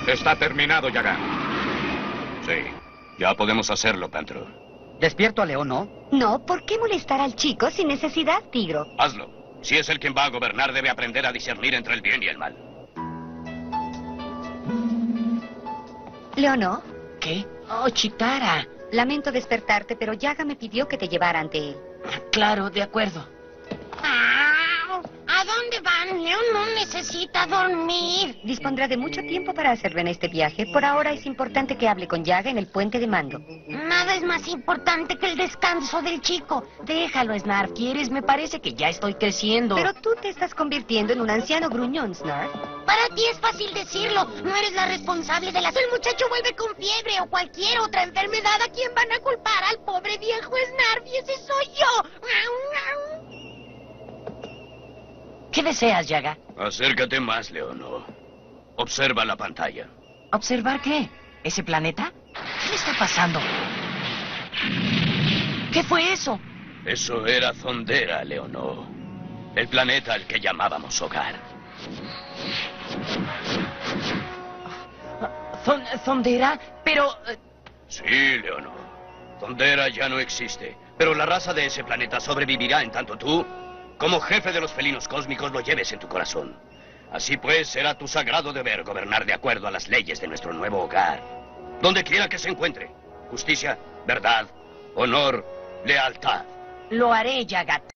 Está terminado, Yaga. Sí, ya podemos hacerlo, Pantro. ¿Despierto a León, no? No, ¿por qué molestar al chico sin necesidad, Tigro? Hazlo. Si es el quien va a gobernar, debe aprender a discernir entre el bien y el mal. ¿Leonor? ¿Qué? Oh, Chitara. Lamento despertarte, pero Yaga me pidió que te llevara ante él. Claro, de acuerdo. ¿A dónde van? León no necesita dormir. Dispondrá de mucho tiempo para hacerlo en este viaje. Por ahora es importante que hable con Yaga en el puente de mando. Nada es más importante que el descanso del chico. Déjalo, Snarf. ¿Quieres? Me parece que ya estoy creciendo. Pero tú te estás convirtiendo en un anciano gruñón, Snarf. Para ti es fácil decirlo. No eres la responsable de las... El muchacho vuelve con fiebre o cualquier otra enfermedad. ¿A quién van a culpar? Al pobre viejo Snarf. Y ese soy yo. ¿Qué deseas, Yaga? Acércate más, Leonor. Observa la pantalla. ¿Observar qué? ¿Ese planeta? ¿Qué le está pasando? ¿Qué fue eso? Eso era Zondera, Leonor. El planeta al que llamábamos hogar. ¿Zondera? Pero... Sí, Leonor. Zondera ya no existe. Pero la raza de ese planeta sobrevivirá en tanto tú, como jefe de los felinos cósmicos, lo lleves en tu corazón. Así pues, será tu sagrado deber gobernar de acuerdo a las leyes de nuestro nuevo hogar. Donde quiera que se encuentre. Justicia, verdad, honor, lealtad. Lo haré, Yaga.